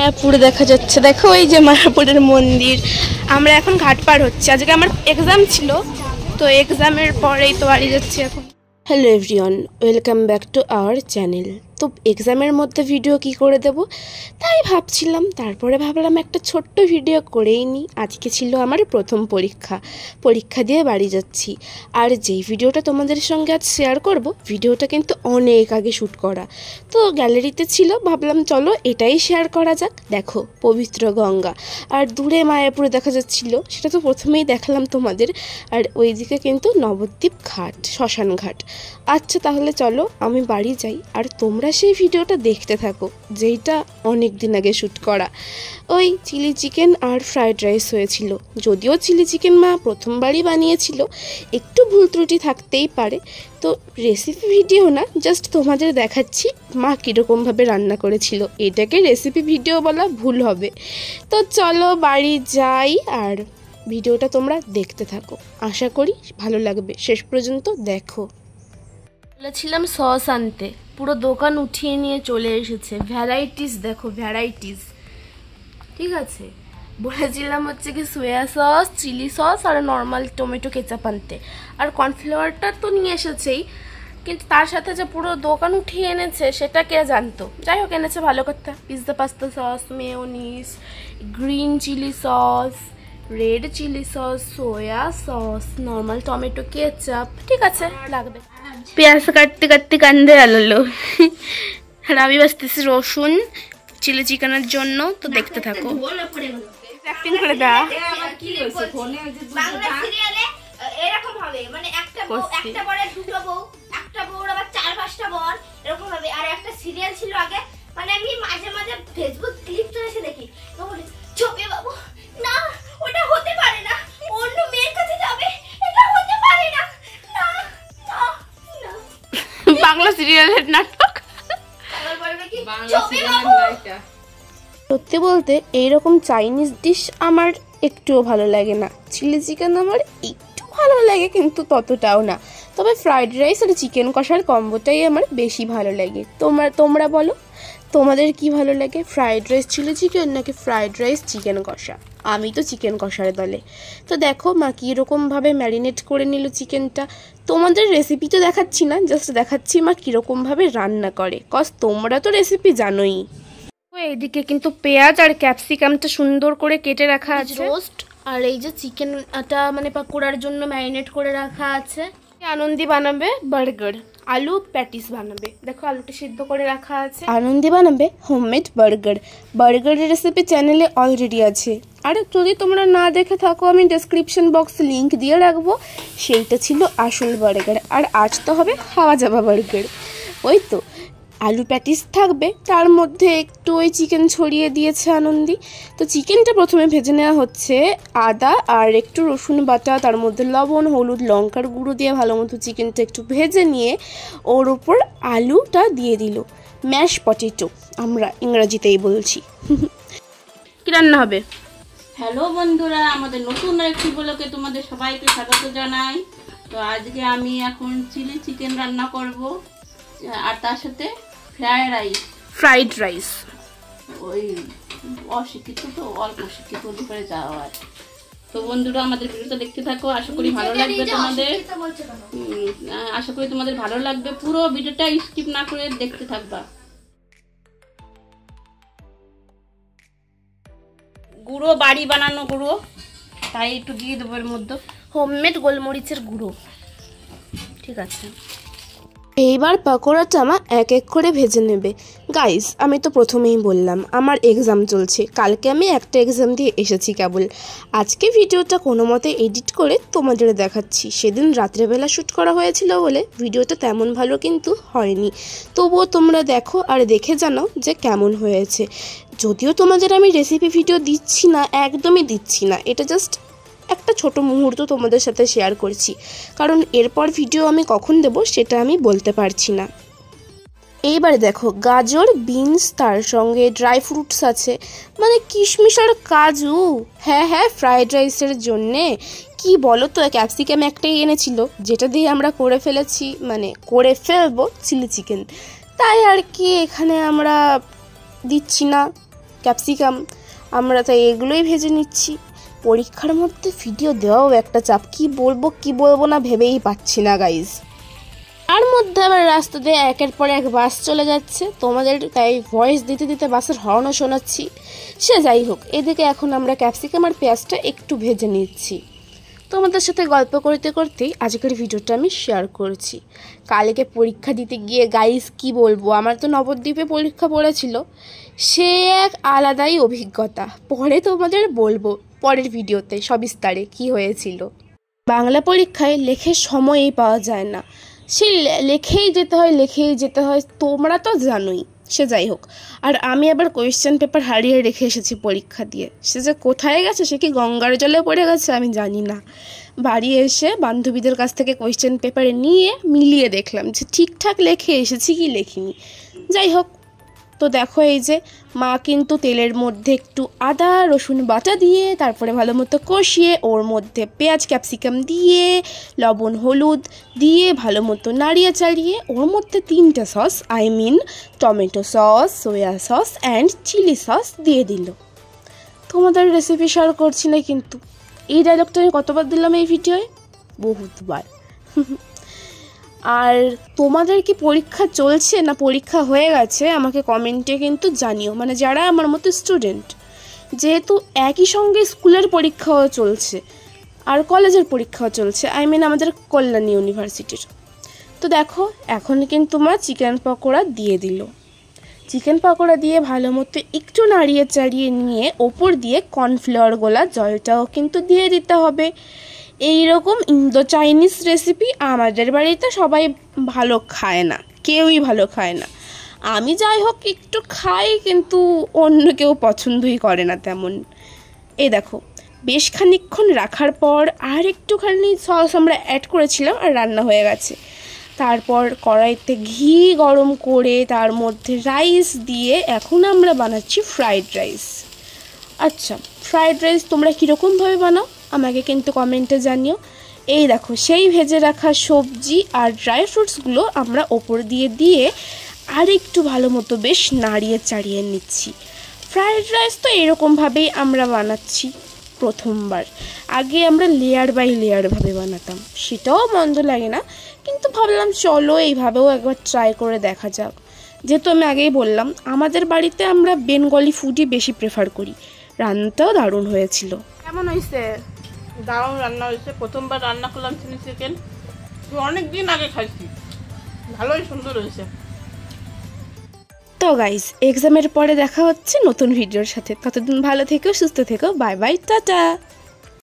মায়াপুর দেখা যাচ্ছে, দেখো এই যে মায়াপুরের মন্দির। আমরা এখন ঘাট পার হচ্ছি, আজকে আমার এক্সাম ছিল, তো এক্সামের পরেই তো বাড়ি যাচ্ছি এখন। Hello everyone, welcome back to our channel. তো এক্সামের মধ্যে ভিডিও কি করে দেব তাই ভাবছিলাম, তারপরে ভাবলাম একটা ছোট্ট ভিডিও করেই নিই। আজকে ছিল আমার প্রথম পরীক্ষা দিয়ে বাড়ি যাচ্ছি। আর যেই ভিডিওটা তোমাদের সঙ্গে আজ শেয়ার করব, ভিডিওটা কিন্তু অনেক আগে শ্যুট করা, তো গ্যালারিতে ছিল, ভাবলাম চলো এটাই শেয়ার করা যাক। দেখো পবিত্র গঙ্গা, আর দূরে মায়াপুরে দেখা যাচ্ছিল, সেটা তো প্রথমেই দেখালাম তোমাদের। আর ওইদিকে কিন্তু নবদ্বীপ ঘাট, শ্মশান ঘাট। আচ্ছা তাহলে চলো আমি বাড়ি যাই, আর তোমরা সেই ভিডিওটা দেখতে থাকো, যেইটা অনেক দিন আগে শ্যুট করা। ওই চিলি চিকেন আর ফ্রায়েড রাইস হয়েছিল, যদিও চিলি চিকেন মা প্রথমবারই বানিয়েছিল, একটু ভুল ত্রুটি থাকতেই পারে। তো রেসিপি ভিডিও না, জাস্ট তোমাদের দেখাচ্ছি মা কীরকমভাবে রান্না করেছিল, এটাকে রেসিপি ভিডিও বলা ভুল হবে। তো চলো বাড়ি যাই, আর ভিডিওটা তোমরা দেখতে থাকো, আশা করি ভালো লাগবে, শেষ পর্যন্ত দেখো। বলেছিলাম সস আনতে, পুরো দোকান উঠিয়ে নিয়ে চলে এসেছে। ভ্যারাইটিস দেখো, ভ্যারাইটিস, ঠিক আছে। বলেছিলাম হচ্ছে কি সোয়া সস, চিলি সস আর নর্মাল টমেটো কেচাপ আনতে, আর কর্নফ্লাওয়ারটা তো নিয়ে এসেছেই, কিন্তু তার সাথে যে পুরো দোকান উঠিয়ে এনেছে সেটা কে জানতো। যাই হোক, এনেছে ভালো কথা। Pizza pasta sauce, mayonnaise, green chilli sauce, red chilli sauce, soya sauce, normal tomato ketchup, ঠিক আছে লাগবে। পেঁয়াজ কাটতে কাটতে কান্দে আলো। আর আমি বাঁচতেছি রসুন চিলি চিকেনের জন্য, তো দেখতে থাকো। অ্যাক্টিং করে দা। এরকম হবে, মানে একটা বরের দুটো বউ, একটা বউর আবার 4-5টা বর, এরকম হবে। আর একটা সিরিয়াল ছিল আগে, মানে আমি মাঝে মাঝে ফেসবুক ক্লিপটা এসে দেখি, ছবি বাবু না, ওটা হতে পারে না, অন্য মেয়ের কাছে যাবে, এটা হতে পারে না, না না না। বাংলা সিরিয়ালের নাটক, সত্যি বলতে এইরকম চাইনিজ ডিশ আমার একটুও ভালো লাগে না। চিলি চিকেন আমার একটু ভালো লাগে, কিন্তু ততটাও না। তবে ফ্রাইড রাইস আর চিকেন কষার কম্বোটাই আমার বেশি ভালো লাগে। তোমরা বলো তোমাদের কি ভালো লাগে, ফ্রাইড রাইস চিলি চিকেন নাকি ফ্রাইড রাইস চিকেন কষা? আমি তো চিকেন কষার দলে। তো দেখো মা কীরকমভাবে ম্যারিনেট করে নিল চিকেনটা। তোমাদের রেসিপি তো দেখাচ্ছি না, জাস্ট দেখাচ্ছি মা কীরকমভাবে রান্না করে, কজ তোমরা তো রেসিপি জানোই। এইদিকে কিন্তু পেঁয়াজ আর ক্যাপসিকামটা সুন্দর করে কেটে রাখা আছে, রোস্ট। আর এই যে চিকেনটা মানে পাকোড়ার জন্য ম্যারিনেট করে রাখা আছে। আনন্দি বানাবে বার্গার, আলু প্যাটিস বানাবে, দেখো আলুটা সিদ্ধ করে রাখা আছে। আনন্দি বানাবে হোমমেড বার্গারের রেসিপি চ্যানেলে অলরেডি আছে, আর যদি তোমরা না দেখে থাকো আমি ডেসক্রিপশন বক্সে লিঙ্ক দিয়ে রাখবো। সেইটা ছিল আসল বার্গার, আর আজ তো হবে হাওয়া যাওয়া বার্গার। ওই তো আলু প্যাটিস থাকবে, তার মধ্যে একটু ওই চিকেন ছড়িয়ে দিয়েছে আনন্দি। তো চিকেনটা প্রথমে ভেজে নেওয়া হচ্ছে, আদা আর একটু রসুন বাটা, তার মধ্যে লবণ, হলুদ, লঙ্কার গুঁড়ো দিয়ে ভালো মতো চিকেনটা একটু ভেজে নিয়ে ওর উপর আলুটা দিয়ে দিল। ম্যাশ পটেটো আমরা ইংরাজিতেই বলছি। কি রান্না হবে? হ্যালো বন্ধুরা, আমাদের নতুন একটি ব্লগে তোমাদের সবাইকে স্বাগত জানাই। তো আজকে আমি এখন চিলি চিকেন রান্না করব, আর তার সাথে ফ্রাইড রাইস। ওই অশিক্ষিত তো অল্প শিক্ষিত করে যাওয়া হয়। তো বন্ধুরা আমাদের ভিডিওটা দেখতে থাকো, আশা করি ভালো লাগবে তোমাদের। আশা করি তোমাদের ভালো লাগবে, পুরো ভিডিওটা স্কিপ না করে দেখতে থাকবা। গুঁড়ো বাড়ি বানানো গুঁড়ো, তাই একটু দিয়ে দেবো এর মধ্যে, হোমমেড গোলমরিচের গুঁড়ো, ঠিক আছে। এইবার পকোড়াটা মা এক এক করে ভেজে নেবে। গাইস আমি তো প্রথমেই বললাম আমার এক্সাম চলছে, কালকে আমি একটা এক্সাম দিয়ে এসেছি কেবল। আজকে ভিডিওটা কোনো মতে এডিট করে তোমাদের দেখাচ্ছি। সেদিন রাত্রেবেলা শ্যুট করা হয়েছিল বলে ভিডিওটা তেমন ভালো কিন্তু হয়নি, তবুও তোমরা দেখো আর দেখে জানাও যে কেমন হয়েছে। যদিও তোমাদের আমি রেসিপি ভিডিও দিচ্ছি না, একদমই দিচ্ছি না, এটা জাস্ট একটা ছোট মুহূর্ত তোমাদের সাথে শেয়ার করছি, কারণ এরপর ভিডিও আমি কখন দেব সেটা আমি বলতে পারছি না। এইবার দেখো গাজর, বিনস, তার সঙ্গে ড্রাই ফ্রুটস আছে, মানে কিশমিশ আর কাজু। হ্যাঁ ফ্রাইড রাইসের জন্যে কি বলো তো, ক্যাপসিকাম একটাই এনেছিল, যেটা দিয়ে আমরা করে ফেলবো চিলি চিকেন, তাই আর কি এখানে আমরা দিচ্ছি না। ক্যাপসিকাম, আমরা তাই এগুলোই ভেজে নিচ্ছি। পরীক্ষার মধ্যে ভিডিও দেওয়াও একটা চাপ, কি বলবো না ভেবেই পাচ্ছি না গাইজ। তার মধ্যে আবার রাস্তা দিয়ে একের পর এক বাস চলে যাচ্ছে, তোমাদের তাই ভয়েস দিতে দিতে বাসের হর্নও শোনাচ্ছি। সে যাই হোক, এদিকে এখন আমরা ক্যাপসিকাম আর পেঁয়াজটা একটু ভেজে নিচ্ছি। তোমাদের সাথে গল্প করতে করতেই আজকের ভিডিওটা আমি শেয়ার করছি। কালকে পরীক্ষা দিতে গিয়ে গাইজ কি বলবো, আমার তো নবদ্বীপে পরীক্ষা পড়েছিল, সে এক আলাদাই অভিজ্ঞতা। পরে তোমাদের বলবো পরের ভিডিওতে সবিস্তারে কি হয়েছিল। বাংলা পরীক্ষায় লেখে সময়ই পাওয়া যায় না, সে লেখেই যেতে হয়, তোমরা তো জানোই। সে যাই হোক, আর আমি আবার কোয়েশ্চেন পেপার হারিয়ে রেখে এসেছি পরীক্ষা দিয়ে। সে যে কোথায় গেছে, সে কি গঙ্গার জলে পড়ে গেছে আমি জানি না। বাড়ি এসে বান্ধবীদের কাছ থেকে কোয়েশ্চেন পেপারে নিয়ে মিলিয়ে দেখলাম যে ঠিকঠাক লেখে এসেছি কি লেখিনি। যাই হোক, তো দেখো এই যে মা কিন্তু তেলের মধ্যে একটু আদা রসুন বাটা দিয়ে তারপরে ভালো মতো কষিয়ে ওর মধ্যে পেঁয়াজ ক্যাপসিকাম দিয়ে লবণ হলুদ দিয়ে ভালো মতো নাড়িয়ে চাড়িয়ে ওর মধ্যে 3টে sauce, tomato sauce, soya sauce and chilli sauce দিয়ে দিল। তোমাদের রেসিপি শেয়ার করছি না, কিন্তু এই ডায়লগটা আমি কতবার দিলাম এই ভিডিওয়, বহুতবার। আর তোমাদের কি পরীক্ষা চলছে না পরীক্ষা হয়ে গেছে আমাকে কমেন্টে কিন্তু জানিও, মানে যারা আমার মতো স্টুডেন্ট, যেহেতু একই সঙ্গে স্কুলের পরীক্ষাও চলছে আর কলেজের পরীক্ষাও চলছে, আমাদের কল্যাণী ইউনিভার্সিটির। তো দেখো এখন কিন্তু মা চিকেন পকোড়া দিয়ে দিল। চিকেন পকোড়া দিয়ে ভালো মতো একটু নাড়িয়ে চাড়িয়ে নিয়ে ওপর দিয়ে কর্নফ্লাওয়ার গোলা জলটাও কিন্তু দিয়ে দিতে হবে। এইরকম ইন্দো চাইনিজ রেসিপি আমাদের বাড়িতে সবাই ভালো খায় না, কেউই ভালো খায় না। আমি যাই হোক একটু খাই, কিন্তু অন্য কেউ পছন্দই করে না তেমন। এই দেখো বেশ খানিকক্ষণ রাখার পর আর একটুখানি সস আমরা অ্যাড করেছিলাম আর রান্না হয়ে গেছে। তারপর কড়াইতে ঘি গরম করে তার মধ্যে রাইস দিয়ে এখন আমরা বানাচ্ছি ফ্রাইড রাইস। আচ্ছা, ফ্রাইড রাইস তোমরা কীরকমভাবে বানাও আমাকে কিন্তু কমেন্টে জানিও। এই দেখো সেই ভেজে রাখা সবজি আর ড্রাই ফ্রুটসগুলো আমরা ওপর দিয়ে আর একটু ভালো মতো বেশ নাড়িয়ে চাড়িয়ে নিচ্ছি। ফ্রাইড রাইস তো এরকমভাবেই আমরা বানাচ্ছি প্রথমবার। আগে আমরা লেয়ার বাই লেয়ারভাবে বানাতাম, সেটাও মন্দ লাগে না, কিন্তু ভাবলাম চলো এইভাবেও একবার ট্রাই করে দেখা যাক। যেহেতু আমি আগেই বললাম আমাদের বাড়িতে আমরা বেঙ্গলি ফুডই বেশি প্রেফার করি। রান্নাটাও দারুণ হয়েছিল। কেমন হয়েছে? দারুণ রান্না হয়েছে। প্রথমবার রান্না করলাম চিলি চিকেন, অনেক দিন আগে খাইছি, ভালোই সুন্দর হয়েছে। তো গাইস, এক্সামের পরে দেখা হচ্ছে নতুন ভিডিওর সাথে। ততদিন ভালো থেকো, সুস্থ থেকো, বাই বাই, টাটা।